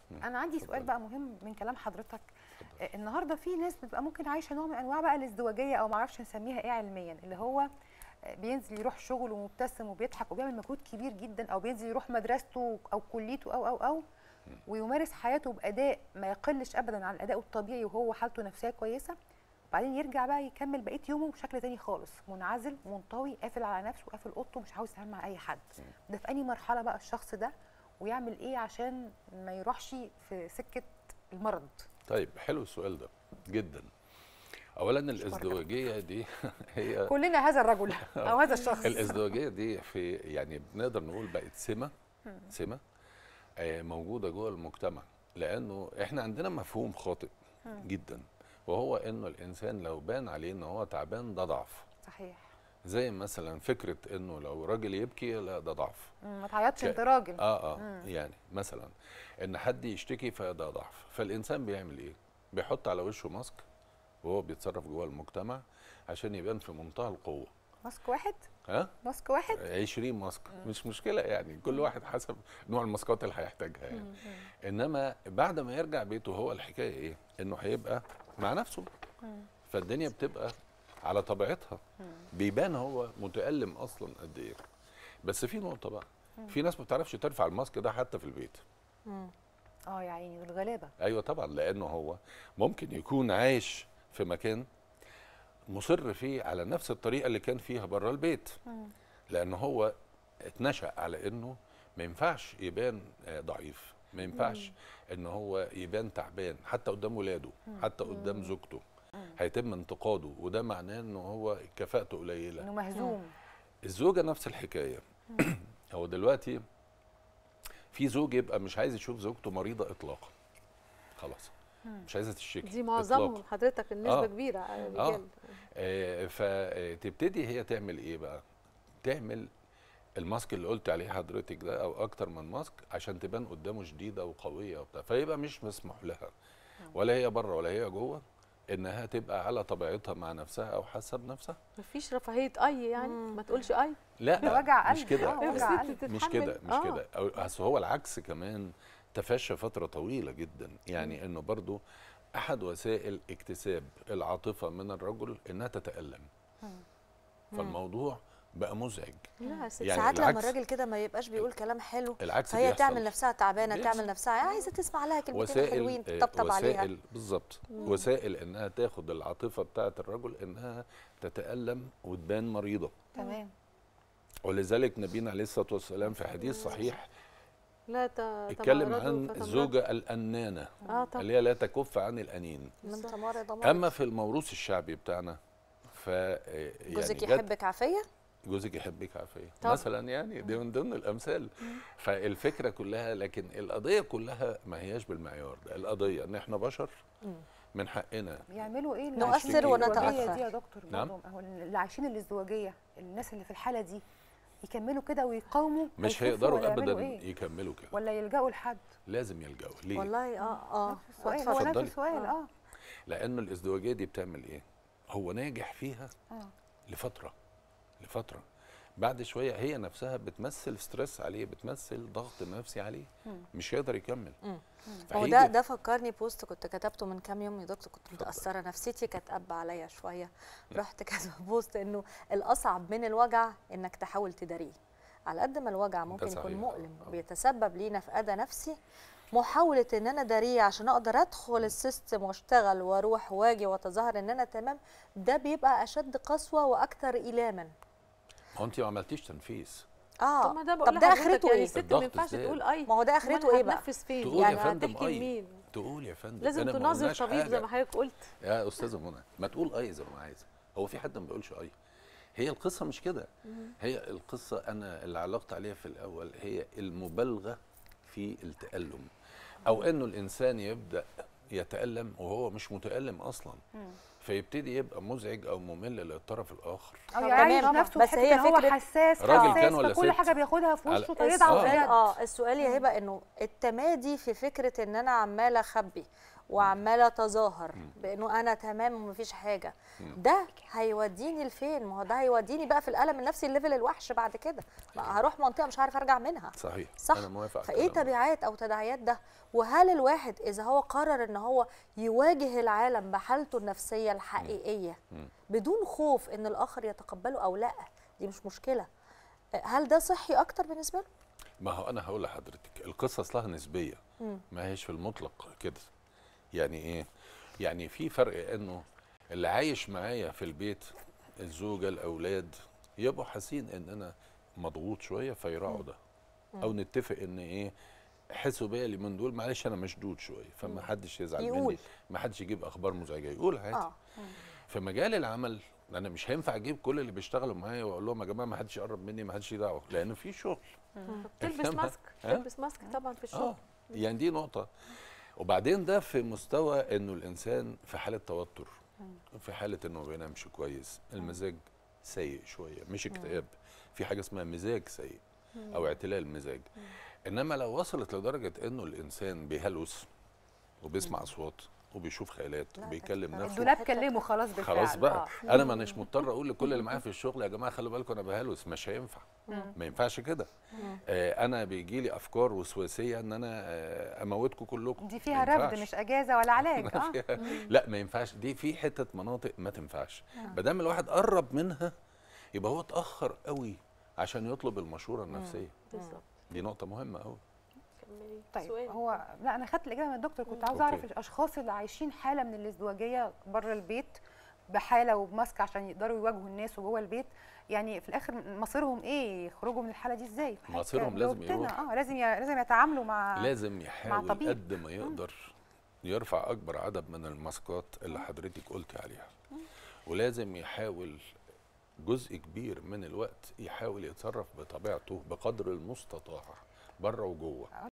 انا عندي سؤال بقى مهم من كلام حضرتك. النهارده في ناس بتبقى ممكن عايشه نوع من انواع بقى الازدواجيه، او ما اعرفش نسميها ايه علميا، اللي هو بينزل يروح شغله ومبتسم وبيضحك وبيعمل مجهود كبير جدا، او بينزل يروح مدرسته او كليته او ويمارس حياته باداء ما يقلش ابدا عن الاداء الطبيعي وهو حالته نفسيه كويسه، وبعدين يرجع بقى يكمل بقيه يومه بشكل تاني خالص، منعزل منطوي قافل على نفسه قافل اوضته مش عاوز يتعامل مع اي حد. ده في انهي مرحله بقى الشخص ده، ويعمل ايه عشان ما يروحش في سكه المرض؟ طيب حلو السؤال ده جدا. اولا الازدواجيه دي هي كلنا هذا الرجل او هذا الشخص. الازدواجيه دي في يعني بنقدر نقول بقت سمه موجوده جوه المجتمع، لانه احنا عندنا مفهوم خاطئ جدا، وهو انه الانسان لو بان عليه ان هو تعبان ده ضعف. صحيح. زي مثلا فكره انه لو راجل يبكي لا ده ضعف. ما تعيطش انت راجل. يعني مثلا ان حد يشتكي فده ضعف. فالانسان بيعمل ايه؟ بيحط على وشه ماسك وهو بيتصرف جوه المجتمع عشان يبان في منتهى القوه. ماسك واحد؟ ها؟ ماسك واحد؟ 20 ماسك مش مشكله يعني، كل واحد حسب نوع الماسكات اللي هيحتاجها يعني. انما بعد ما يرجع بيته هو الحكايه ايه؟ انه هيبقى مع نفسه. فالدنيا بتبقى على طبيعتها. بيبان هو متألم اصلا قد ايه. بس في نقطه بقى، في ناس ما بتعرفش ترفع الماسك ده حتى في البيت. يا عيني الغلابه. ايوه طبعا، لانه هو ممكن يكون عايش في مكان مصر فيه على نفس الطريقه اللي كان فيها بره البيت، لانه هو اتنشأ على انه ما ينفعش يبان ضعيف، ما ينفعش ان هو يبان تعبان حتى قدام ولاده، حتى قدام زوجته هيتم انتقاده، وده معناه انه هو كفاءته قليله، انه مهزوم. الزوجه نفس الحكايه. هو دلوقتي في زوج يبقى مش عايز يشوف زوجته مريضه اطلاقا، خلاص مش عايزه تشتكي. دي معظمهم حضرتك النسبه كبيره رجال. فتبتدي هي تعمل ايه بقى؟ تعمل الماسك اللي قلت عليه حضرتك ده او اكتر من ماسك عشان تبان قدامه شديده وقويه وبتاع، فيبقى مش مسموح لها ولا هي بره ولا هي جوه انها تبقى على طبيعتها مع نفسها او حاسه بنفسها. مفيش رفاهيه يعني ما تقولش لا ده وجع قلب. مش كده مش كده اصل هو العكس كمان تفشى فتره طويله جدا، يعني انه برضو احد وسائل اكتساب العاطفه من الرجل انها تتألم. فالموضوع بقى مزعج. يعني ساعات لما الراجل كده ما يبقاش بيقول كلام حلو فهي تعمل نفسها تعبانه، تعمل نفسها عايزه تسمع لها كلمتين حلوين تطبطب عليها. بالظبط. وسائل انها تاخد العاطفه بتاعه الرجل انها تتألم وتبان مريضه. تمام. ولذلك نبينا عليه الصلاه والسلام في حديث صحيح لا اتكلم عن الزوجه الأنانة اللي هي لا تكف عن الأنين. اما في الموروث الشعبي بتاعنا يعني جوزك يحبك عافيه، جوزك يحبك عافيه مثلا، يعني دي من ضمن الامثال. فالفكره كلها، لكن القضيه كلها ما هياش بالمعيار ده، القضيه ان احنا بشر من حقنا يعملوا ايه نؤثر ونتاثر دي يا دكتور؟ نعم. هو اللي عايشين الازدواجيه، الناس اللي في الحاله دي يكملوا كده ويقاوموا؟ مش هيقدروا ابدا يكملوا كده، ولا يلجأوا لحد؟ لازم يلجأوا. ليه؟ والله سؤال هو نفس السؤال. لانه الازدواجيه دي بتعمل ايه؟ هو ناجح فيها لفتره بعد شويه هي نفسها بتمثل ستريس عليه، بتمثل ضغط نفسي عليه، مش هيقدر يكمل. هو ده فكرني بوست كنت كتبته من كام يوم يا دكتور، كنت متاثره نفسيتي كانت قابه عليا شويه. رحت كاتبه بوست انه الاصعب من الوجع انك تحاول تداريه. على قد ما الوجع ممكن يكون مؤلم وبيتسبب لينا في اذى نفسي، محاوله ان انا اداريه عشان اقدر ادخل السيستم واشتغل واروح واجي واتظاهر ان انا تمام، ده بيبقى اشد قسوه واكثر الاما. هو انت ما عملتيش تنفيذ. طب ما ده بقول لحضرتك اخرته يعني ايه؟ الست ما ينفعش تقول ما هو ده اخرته ايه بقى؟ تقول يعني يا فندم هتحكي لمين؟ تقول يا فندم لازم تناظر طبيب زي ما حضرتك قلت يا استاذه منى، ما تقول زي ما عايزه. هو في حد ما بيقولش هي القصه مش كده. هي القصه انا اللي علقت عليها في الاول هي المبالغه في التألم، او انه الانسان يبدا يتألم وهو مش متألم اصلا، فيبتدي يبقى مزعج او ممل للطرف الاخر، او يعيش نفسه بس هي هو حساس راجل كان ولا كل حاجه بياخدها في وشه طريقه. السؤال يا هبه انه التمادي في فكره ان انا عماله اخبي وعماله اتظاهر بانه انا تمام ومفيش حاجه، ده هيوديني لفين؟ ما هو ده هيوديني بقى في الالم النفسي الليفل الوحش بعد كده، هروح منطقه مش عارف ارجع منها. صحيح، صح. انا موافق. فايه تبعات او تداعيات ده؟ وهل الواحد اذا هو قرر ان هو يواجه العالم بحالته النفسيه الحقيقيه بدون خوف ان الاخر يتقبله او لا، دي مش مشكله، هل ده صحي اكتر بالنسبه له؟ ما هو انا هقول لحضرتك القصص لها نسبيه، ما هيش في المطلق كده. يعني ايه؟ يعني في فرق انه اللي عايش معايا في البيت الزوجه الاولاد يبقوا حاسين ان انا مضغوط شويه فيراعوا ده، او نتفق ان ايه، حسوا بيا اللي من دول معلش انا مشدود شويه، فما حدش يزعل مني، ما حدش يجيب اخبار مزعجه، يقول عادي. في مجال العمل انا مش هينفع اجيب كل اللي بيشتغلوا معايا واقول لهم يا جماعه ما حدش يقرب مني، ما حدش يدعوه، لان في شغل. تلبس ماسك، تلبس ماسك طبعا في الشغل. يعني دي نقطه. وبعدين ده في مستوى انه الانسان في حاله توتر، في حاله انه ما بينامش كويس، المزاج سيء شويه، مش اكتئاب، في حاجه اسمها مزاج سيء او اعتلال مزاج. انما لو وصلت لدرجه انه الانسان بيهلوس وبيسمع اصوات وبيشوف خيالات وبيكلم نفسه، الدولاب كلمه خلاص بالفعل. خلاص بقى انا ما اناش مضطر اقول لكل اللي معايا في الشغل يا جماعه خلوا بالكم انا بهلوس، مش هينفع. ما ينفعش كده. انا بيجي لي افكار وسواسيه ان انا اموتكم كلكم، دي فيها رفض مش اجازه ولا علاج. لا ما ينفعش، دي في حته مناطق ما تنفعش. ما دام الواحد قرب منها يبقى هو اتاخر قوي عشان يطلب المشوره النفسيه. بالظبط. دي نقطه مهمه قوي. طيب هو لا انا خدت الاجابه من الدكتور، كنت عاوزه اعرف الاشخاص اللي عايشين حاله من الازدواجيه بره البيت بحاله وبماسك عشان يقدروا يواجهوا الناس وجوه البيت، يعني في الاخر مصيرهم ايه؟ يخرجوا من الحاله دي ازاي؟ مصيرهم لازم يروح، لازم يتعاملوا مع، لازم يحاول طبيب. قد ما يقدر يرفع اكبر عدد من الماسكات اللي حضرتك قلتي عليها، ولازم يحاول جزء كبير من الوقت يحاول يتصرف بطبيعته بقدر المستطاع بره وجوه.